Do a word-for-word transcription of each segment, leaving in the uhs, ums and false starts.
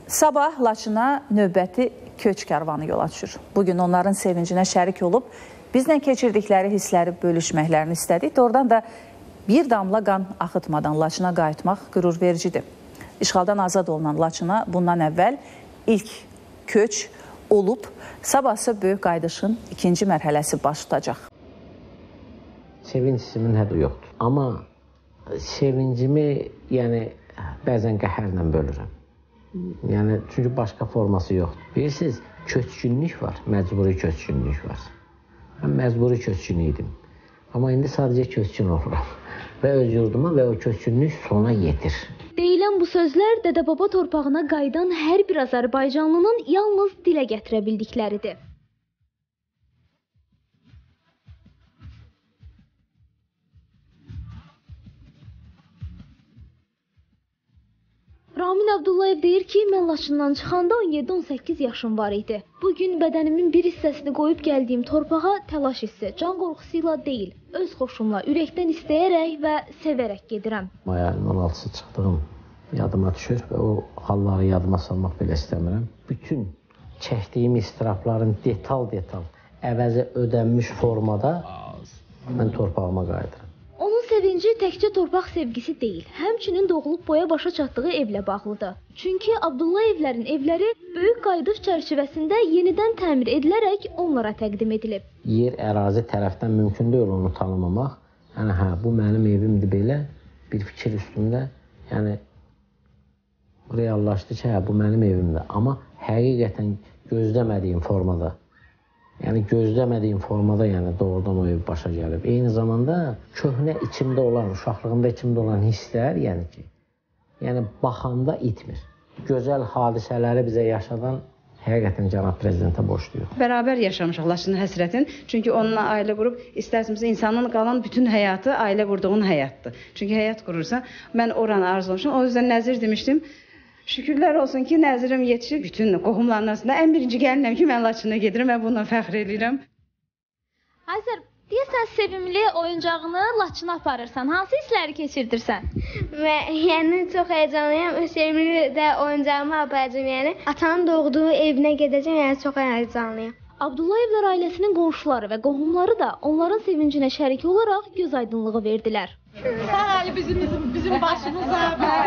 Sabah Laçına növbəti köç kərvanı yola düşür. Bugün onların sevincinə şərik olub, bizlə keçirdikləri hissləri bölüşməklərini istədik. Doğrudan da bir damla qan axıtmadan Laçına qayıtmaq qürur vericidir. İşğaldan azad olunan Laçına bundan əvvəl ilk köç olub, sabahsı böyük qayıdışın ikinci mərhələsi baş tutacaq. Sevinç hissinin hədi yoxdur. Amma sevincimi yəni, bəzən qəhərlə bölürəm. Yəni, çünki başqa forması yoxdur. Bilirsiniz, köçkünlük var, məcburi köçkünlük var. Mən məcburi köçkün idim. Amma indi sadəcə köçkün oluram. Və öz yurduma və o köçkünlük sona yetir. Deyilən bu sözlər dədə-baba torpağına qayıdan hər bir Azərbaycanlının yalnız dilə gətirə bildikləridir. Ramin Abdullayev deyir ki, mən Laçından çıxanda on yeddi on səkkiz yaşım var idi. Bugün bədənimin bir hissəsini qoyub gəldiyim torpağa təlaş hissi, can qorxusuyla deyil, öz xoşumla, ürəkdən istəyərək və sevərək gedirəm. Mayayın on altısı çıxdığım yadıma düşür və o halları yadıma salmaq belə istəmirəm. Bütün çəkdiyim istirafların detal-detal, əvəzə ödənmiş formada mən torpağıma qayıdıram. Onun sevinci təkcə torpaq sevgisi deyil, həmçinin doğulub boya başa çatdığı evlə bağlıdır. Çünki Abdullayevlərin evləri böyük qayıdış çərçivəsində yenidən təmir edilərək onlara təqdim edilib. Yer, ərazi tərəfdən mümkün deyil onu tanımamaq. Yəni, hə, bu mənim evimdir belə bir fikir üstündə. Yəni, reallaşdı ki, hə, bu mənim evimdir. Amma həqiqətən gözləmədiyim formada. Yəni, gözləmədiyim formada yəni, doğrudan o ev başa gəlib. Eyni zamanda köhnə içimdə olan, uşaqlığımda içimdə olan hisslər, yəni ki, yəni baxanda itmir. Gözəl hadisələri bizə yaşadan həqiqətən cənab prezidentə borcluyuq. Bərabər yaşamışıq Laçının həsrətin. Çünki onunla ailə qurub, istərsiniz, insanın qalan bütün həyatı ailə qurduğun həyatdır. Çünki həyat qurursa, mən oranı arzulamışım. O yüzden Nəzir demişdim. Şükürlər olsun ki, Nəzirim yetişib bütün qohumların arasında. Ən birinci gəlinəm ki, mən Laçına gedirəm və bununla fəxr edirəm. Azər, deyəsən sevimli oyuncağını Laçına aparırsan. Hansı hissləri keçirdirsən? Mən yəni, çox həyecanlıyam. Sevimli də oyuncağımı aparacağım. Yəni, atanın doğduğu evinə gedəcəm. Yəni, çox həyecanlıyam. Abdullayevlər ailəsinin qonşuları və qohumları da onların sevincinə şərik olaraq göz aydınlığı verdilər. Sağ ol bizim, bizim, bizim başımıza.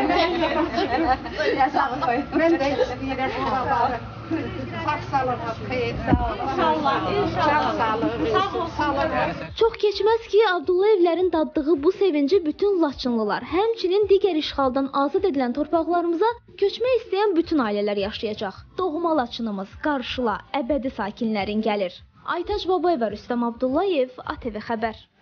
Ben de istəyirəm. Sağ salın, xeyir, sağ olun. İnşallah, inşallah. Sağ olun. Çox keçməz ki, Abdullayevlərin daddığı bu sevinci bütün Laçınlılar, həmçinin digər işğaldan azad edilən torpaqlarımıza köçmək istəyən bütün ailələr yaşayacaq. Doğma Laçınımız qarşıla, əbədi sakinlərin gəlir. Aytac Babayeva, Rüstəm Abdullayev, A T V Xəbər.